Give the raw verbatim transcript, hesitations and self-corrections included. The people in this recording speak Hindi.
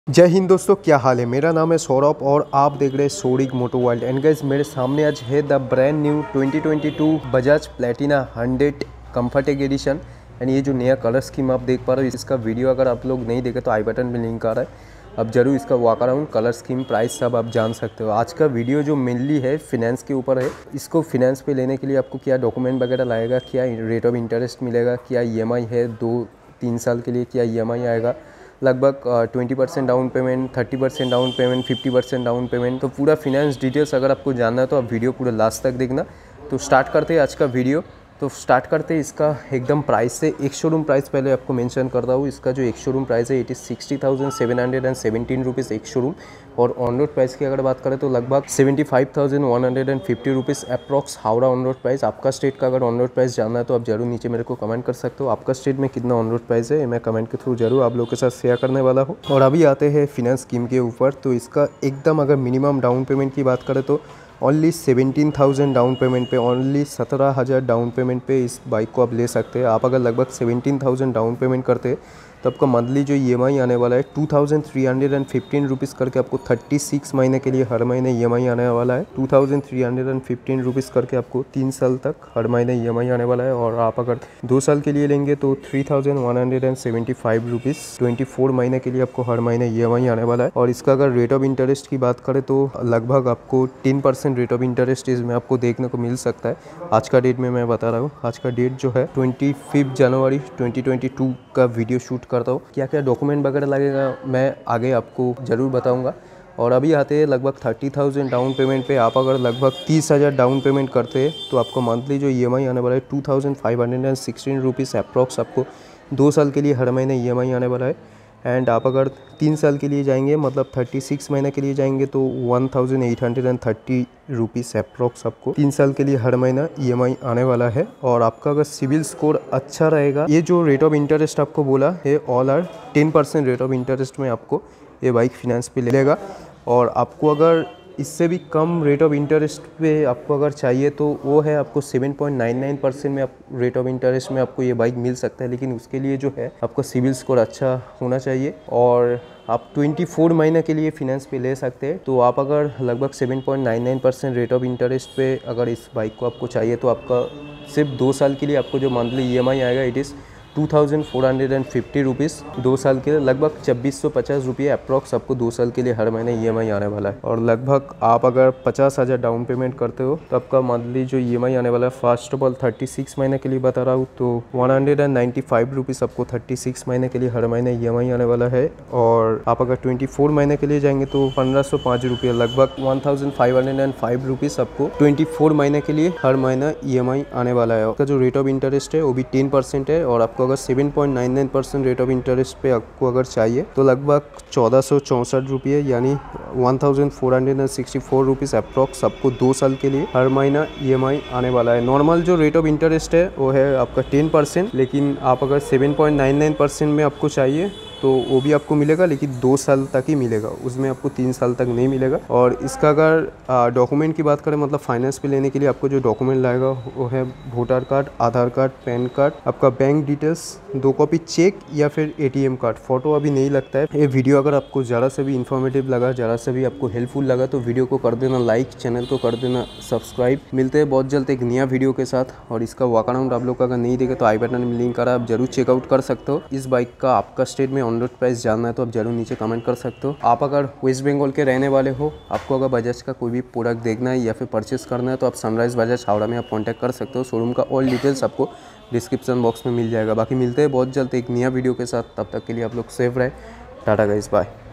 जय हिंद दोस्तों, क्या हाल है। मेरा नाम है सौरभ और आप देख रहे हैं सोडिक मोटो वर्ल्ड। एंड गाइस, मेरे सामने आज है the brand new twenty twenty two Bajaj Platina hundred ComforTec edition. And ये जो नया कलर स्कीम आप देख पा रहे हो, इसका वीडियो अगर आप लोग नहीं देखे तो आई बटन में लिंक आ रहा है, अब जरूर इसका walk around, colour scheme, price सब आप जान सकते हो। आज का वीडियो जो मेनली है फिनेंस के ऊपर है। इसको फिनेंस पे लेने के लिए आपको क्या डॉक्यूमेंट वगैरह लाएगा, क्या रेट ऑफ इंटरेस्ट मिलेगा, क्या ई एम आई है दो तीन साल के लिए, क्या ई एम आई आएगा, लगभग twenty percent down payment, thirty percent down payment, fifty percent down payment, तो पूरा फिनेंस डिटेल्स अगर आपको जानना है तो आप वीडियो पूरा लास्ट तक देखना। तो स्टार्ट करते हैं आज का वीडियो। तो स्टार्ट करते हैं इसका एकदम प्राइस से। एक शोरूम प्राइस पहले आपको मेंशन करता हूँ। इसका जो एक शोरूम प्राइस है it is sixty thousand seven hundred and seventeen rupees एक शोरूम। और ऑन रोड प्राइस की अगर बात करें तो लगभग seventy five thousand one hundred and fifty rupees approx Howrah on road price. आपका स्टेट का अगर ऑन रोड प्राइस जानना है तो आप जरूर नीचे मेरे को कमेंट कर सकते हो। आपका स्टेट में कितना ऑन रोड प्राइस है मैं कमेंट के थ्रू जरूर आप लोगों के साथ शेयर करने वाला हूँ। और अभी आते हैं फिनेंस स्कीम के ऊपर। तो इसका एकदम अगर मिनिमम डाउन पेमेंट की बात करें तो only seventeen thousand down payment पे, ओनली सत्रह हज़ार डाउन पेमेंट पे इस बाइक को आप ले सकते हैं। आप अगर लगभग सेवेंटीन थाउजेंड डाउन पेमेंट करते हैं तो आपका मंथली जो ई एम आई आने वाला है two thousand three hundred and fifteen rupees करके आपको थर्टी सिक्स महीने के लिए हर महीने ई एम आई आने वाला है। Two thousand three hundred and fifteen rupees करके आपको तीन साल तक हर महीने ई एम आई आने वाला है। और आप अगर दो साल के लिए लेंगे तो three thousand one hundred and seventy five rupees twenty four महीने के लिए आपको हर महीने ई एम आई आने वाला है। और इसका अगर रेट ऑफ इंटरेस्ट की बात करें तो लगभग आपको ten percent rate of interest इसमें आपको देखने को मिल सकता है। आज का डेट में मैं बता रहा हूँ, आज का डेट जो है ट्वेंटी फिफ्थ जनवरी ट्वेंटी ट्वेंटी टू का वीडियो शूट करता हूँ। क्या क्या डॉक्यूमेंट वगैरह लगेगा मैं आगे आपको ज़रूर बताऊंगा। और अभी आते हैं लगभग थर्टी थाउजेंड डाउन पेमेंट पे। आप अगर लगभग तीस हज़ार डाउन पेमेंट करते हैं तो आपको मंथली जो ई एम आई आने वाला है two thousand five hundred and sixteen rupees approx आपको दो साल के लिए हर महीने ई एम आई आने वाला है। एंड आप अगर तीन साल के लिए जाएंगे, मतलब थर्टी सिक्स महीने के लिए जाएंगे तो one thousand eight hundred and thirty rupees approx आपको तीन साल के लिए हर महीना ई एम आई आने वाला है। और आपका अगर सिविल स्कोर अच्छा रहेगा, ये जो रेट ऑफ इंटरेस्ट आपको बोला है all are ten percent rate of interest में आपको ये बाइक फिनेंस पे ले लेगा। और आपको अगर इससे भी कम रेट ऑफ इंटरेस्ट पे आपको अगर चाहिए तो वो है आपको seven point nine nine percent में आप रेट ऑफ इंटरेस्ट में आपको ये बाइक मिल सकता है। लेकिन उसके लिए जो है आपका सिविल स्कोर अच्छा होना चाहिए और आप ट्वेंटी फोर महीने के लिए फिनेंस पे ले सकते हैं। तो आप अगर लगभग seven point nine nine percent rate of interest पे अगर इस बाइक को आपको चाहिए तो आपका सिर्फ दो साल के लिए आपको जो मंथली ई एम आई आएगा it is two thousand four hundred and fifty rupees दो साल के लिए, लगभग छब्बीस सौ पचास रुपये अप्रॉक्स आपको दो साल के लिए हर महीने ई एम आई आने वाला है। और लगभग आप अगर पचास हज़ार डाउन पेमेंट करते हो तो आपका मंथली जो ई एम आई आने वाला है, first of all thirty six महीने के लिए बता रहा हूँ तो one hundred and ninety five rupees आपको थर्टी सिक्स महीने के लिए हर महीने ई एम आई आने वाला है। और आप अगर ट्वेंटी फोर महीने के लिए जाएंगे तो पंद्रह सौ पाँच रुपये, लगभग one thousand five hundred and five rupees आपको ट्वेंटी फोर महीने के लिए हर महीना ई एम आई आने वाला है। आपका जो रेट ऑफ इंटरेस्ट है वो भी टेन परसेंट है। और आपको अगर seven point nine nine percent rate of interest पे आपको अगर चाहिए तो लगभग चौदह सौ चौंसठ रुपये यानी one thousand four hundred and sixty four rupees approx आपको दो साल के लिए हर महीना ई एम आई आने वाला है। नॉर्मल जो रेट ऑफ इंटरेस्ट है वो है आपका टेन परसेंट, लेकिन आप अगर seven point nine nine percent में आपको चाहिए तो वो भी आपको मिलेगा, लेकिन दो साल तक ही मिलेगा, उसमें आपको तीन साल तक नहीं मिलेगा। और इसका अगर डॉक्यूमेंट की बात करें, मतलब फाइनेंस पे लेने के लिए आपको जो डॉक्यूमेंट लगेगा वो है voter card, Aadhaar card, PAN card, आपका बैंक डिटेल्स, दो कॉपी चेक या फिर A T M card. Photo अभी नहीं लगता है। ये वीडियो अगर आपको ज़रा से भी इन्फॉर्मेटिव लगा, ज़रा से भी आपको हेल्पफुल लगा तो वीडियो को कर देना लाइक, चैनल को कर देना सब्सक्राइब। मिलते हैं बहुत जल्द एक नया वीडियो के साथ। और इसका वॉक अराउंड आप लोग का अगर नहीं देखे तो आई बटन में लिंक आ रहा है, आप जरूर चेकआउट कर सकते हो। इस बाइक का आपका स्टेट में ऑन रोड प्राइस जानना है तो आप जरूर नीचे कमेंट कर सकते हो। आप अगर वेस्ट बंगाल के रहने वाले हो, आपको अगर बजाज का कोई भी प्रोडक्ट देखना है या फिर परचेस करना है तो आप सनराइज बजाज हावड़ा में आप कांटेक्ट कर सकते हो। शोरूम का ऑल डिटेल्स आपको डिस्क्रिप्शन बॉक्स में मिल जाएगा। बाकी मिलते हैं बहुत जल्द एक नया वीडियो के साथ, तब तक के लिए आप लोग सेफ रहे। Tata guys, bye.